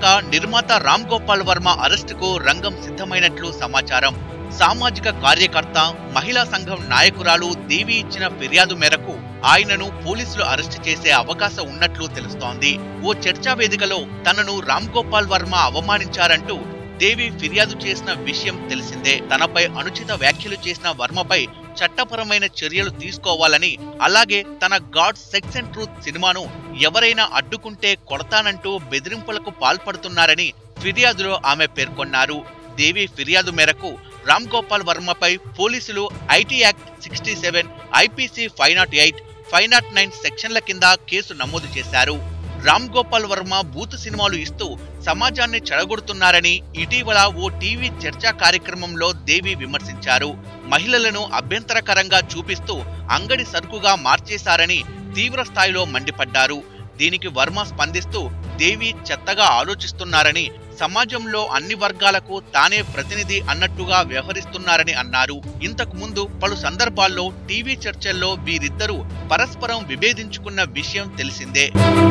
నిర్మాత రామ్ గోపాల్ వర్మ అరెస్టుకు రంగం సిద్ధమైనట్లు సమాచారం. సామాజిక కార్యకర్త, మహిళా సంఘం నాయకురాలు దేవి ఇచ్చిన ఫిర్యాదు మేరకు ఆయనను పోలీసులు అరెస్టు చేసే అవకాశం ఉన్నట్లు తెలుస్తోంది. ఓ చర్చా వేదికలో తనను రామ్ గోపాల్ వర్మ అవమానించారంటూ దేవి ఫిర్యాదు చేసిన విషయం తెలిసిందే. తనపై అనుచిత వ్యాఖ్యలు చేసిన వర్మపై చట్టపరమైన చర్యలు తీసుకోవాలని, అలాగే తన గాడ్ సెక్స్ అండ్ ట్రూత్ సినిమాను ఎవరైనా అడ్డుకుంటే కొడతానంటూ బెదిరింపులకు పాల్పడుతున్నారని ఫిర్యాదులో ఆమె పేర్కొన్నారు. దేవి ఫిర్యాదు మేరకు రామ్ గోపాల్ వర్మపై పోలీసులు ఐటీ యాక్ట్ 67, ఐపీసీ 508, 509 సెక్షన్ల కింద కేసు నమోదు చేశారు. రామ్ గోపాల్ వర్మ బూతు సినిమాలు ఇస్తూ సమాజాన్ని చెడగొడుతున్నారని ఇటీవల ఓ టీవీ చర్చా కార్యక్రమంలో దేవి విమర్శించారు. మహిళలను అభ్యంతరకరంగా చూపిస్తూ అంగడి సరుకుగా మార్చేశారని తీవ్ర స్థాయిలో మండిపడ్డారు. దీనికి వర్మ స్పందిస్తూ దేవి చెత్తగా ఆలోచిస్తున్నారని, సమాజంలో అన్ని వర్గాలకు తానే ప్రతినిధి అన్నట్టుగా వ్యవహరిస్తున్నారని అన్నారు. ఇంతకు ముందు పలు సందర్భాల్లో టీవీ చర్చల్లో వీరిద్దరూ పరస్పరం విభేదించుకున్న విషయం తెలిసిందే.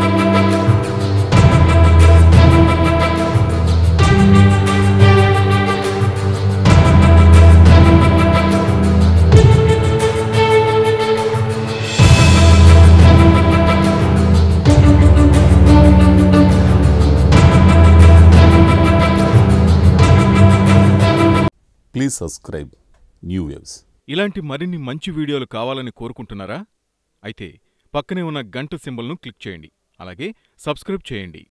Please subscribe New Waves. ఇలాంటి మరిన్ని మంచి వీడియోలు కావాలని కోరుకుంటున్నారా? అయితే పక్కనే ఉన్న గంట సింబల్ను క్లిక్ చేయండి. అలాగే సబ్స్క్రైబ్ చేయండి.